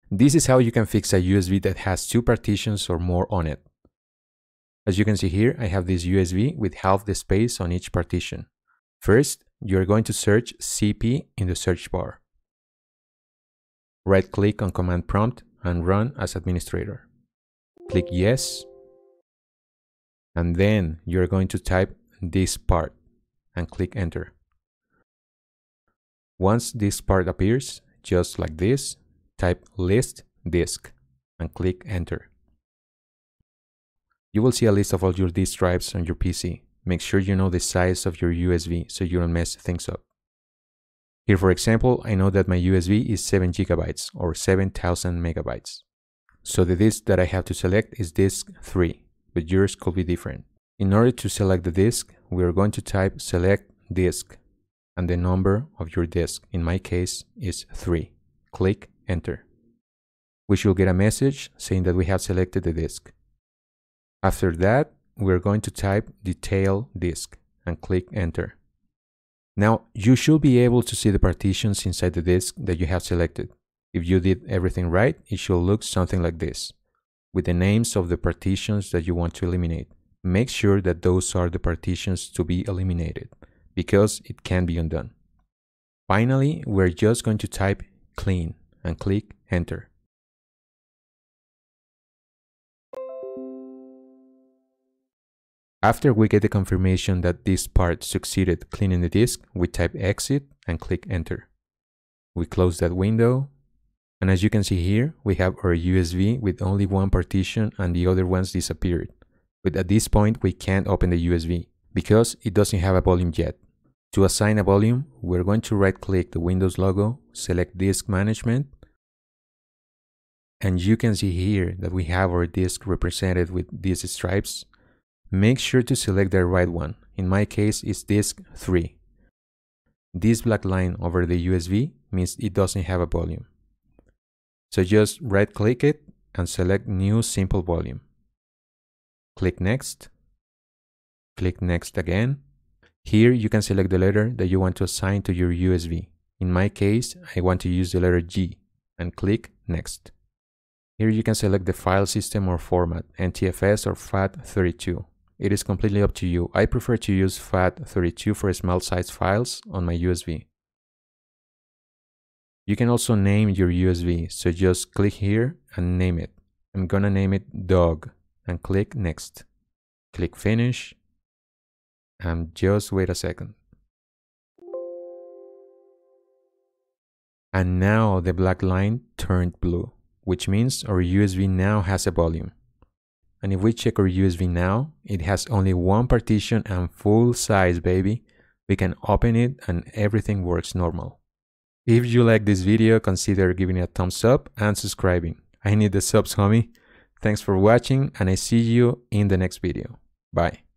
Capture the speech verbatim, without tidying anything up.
This is how you can fix a U S B that has two partitions or more on it. As you can see here, I have this U S B with half the space on each partition. First, you're going to search C P in the search bar. Right-click on Command Prompt and run as administrator. Click Yes, and then you're going to type diskpart and click Enter. Once diskpart appears, just like this, type list disk and click Enter. You will see a list of all your disk drives on your P C. Make sure you know the size of your U S B so you don't mess things up. Here, for example, I know that my U S B is seven gigabytes or seven thousand megabytes. So the disk that I have to select is disk three, but yours could be different. In order to select the disk, we are going to type select disk and the number of your disk, in my case, is three. Click Enter. We should get a message saying that we have selected the disk. After that, we're going to type detail disk and click Enter. Now, you should be able to see the partitions inside the disk that you have selected. If you did everything right, it should look something like this, with the names of the partitions that you want to eliminate. Make sure that those are the partitions to be eliminated, because it can be undone. Finally, we're just going to type clean and click Enter. After we get the confirmation that this part succeeded cleaning the disk, we type exit and click Enter. We close that window, and as you can see here, we have our U S B with only one partition and the other ones disappeared. But at this point, we can't open the U S B because it doesn't have a volume yet. To assign a volume, we're going to right-click the Windows logo, select Disk Management, and you can see here that we have our disk represented with these stripes. Make sure to select the right one. In my case, it's disk three. This black line over the U S B means it doesn't have a volume. So just right-click it and select New Simple Volume. Click Next. Click Next again. Here you can select the letter that you want to assign to your U S B. In my case, I want to use the letter G and click Next. Here you can select the file system or format, N T F S or FAT thirty-two. It is completely up to you. I prefer to use FAT thirty-two for small size files on my U S B. You can also name your U S B, so just click here and name it. I'm gonna name it Dog and click Next. Click Finish and just wait a second. And now the black line turned blue, which means our U S B now has a volume. And if we check our U S B now, it has only one partition and full size, baby. We can open it and everything works normal. If you like this video, consider giving it a thumbs up and subscribing. I need the subs, homie. Thanks for watching and I see you in the next video. Bye.